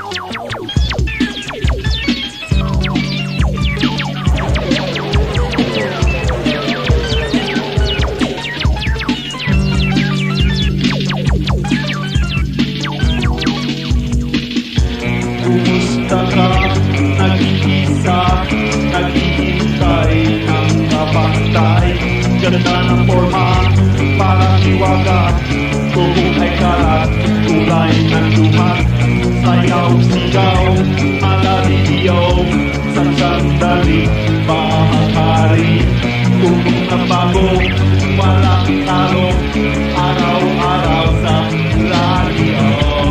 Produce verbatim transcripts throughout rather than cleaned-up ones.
Ganda ng forma, parang hiwaga. Bubuhay karat, kulay ng luhat. Sayaw, sigaw, malaliyaw. Sa sandali, bahagari. Tunog na bago, walang talo. Araw-araw sa radio.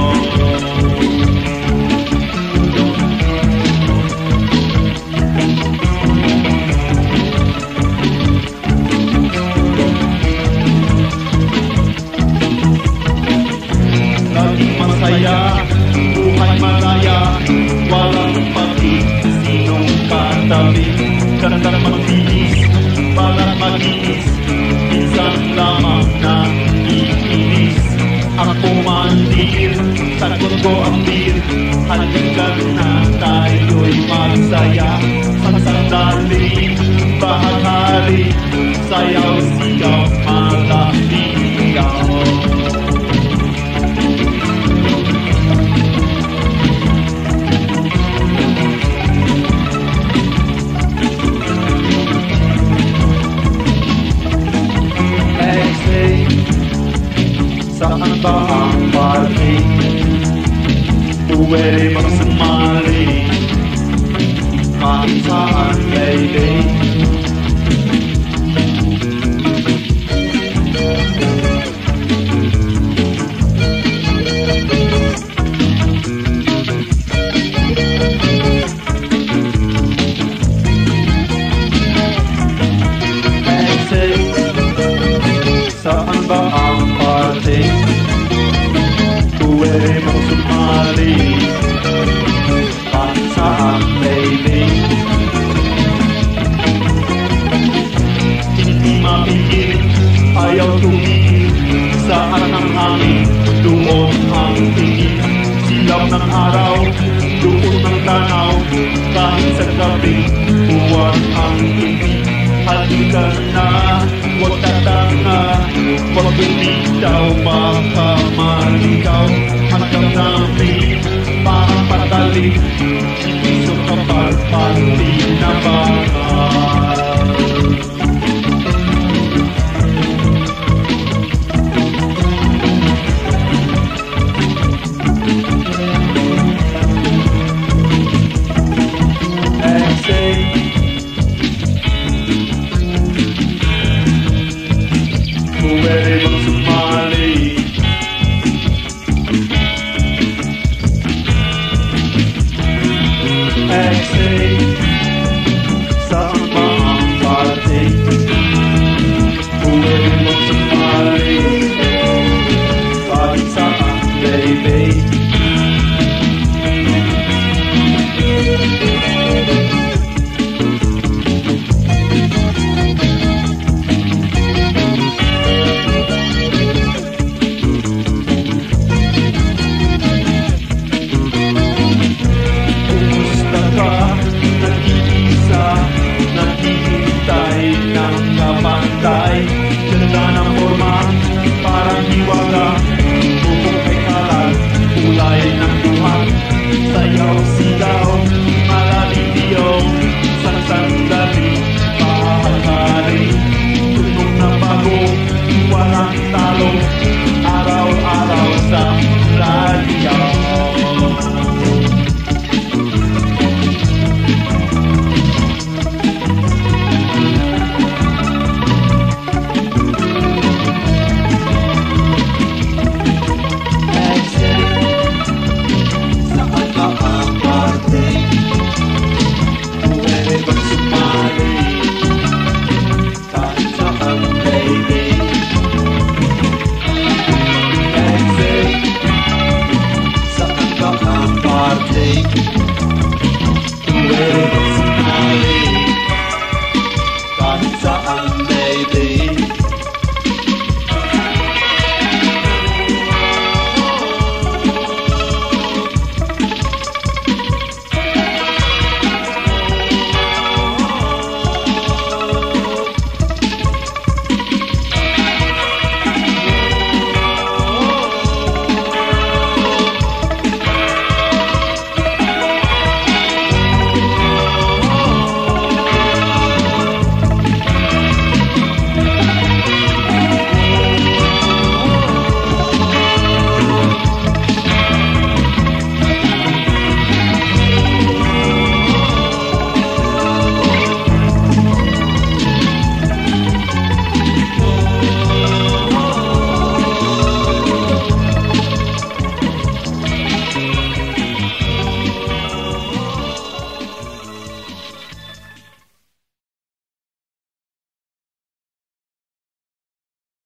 Buhay malaya, walang pati, sinong katabi. Gandang magbilis, balat maginis, minsan lamang na iinis. Ako mandir, sagot ko ang beer. Halika na tayo'y magsaya. Sa sandali, bahagari, sayaw, sigaw, malaligaw. Saan ba ang party? Pwede bang sumali? Kahit saan, baby. Saan ba ang party? Pwede mong sumali. Kahit saan, baby. Hindi mapigil, ayaw tumigil. Saan ang hangin, doon ang tingin. Silaw ng araw, doon ang tanaw. Kahit sa gabi, buwan ang ibig. Halika na, huwag tatanga, huwag bumitaw, baka maligaw. Hanggang namin, parang patalik, hindi sa kapal, pati na bangal. Pwede bang sumali? X-ray, saan ba ang party? Pwede bang sumali? Kahit saan, baby. Ganda ng forma, parang hiwaga. Bubuhay kalat, kulay ng buhat. Sayaw, sigaw, malaliyaw. Sa sandali, bahagari. Tunog na bago, walang talo. Araw-araw sa radio. Pwede bang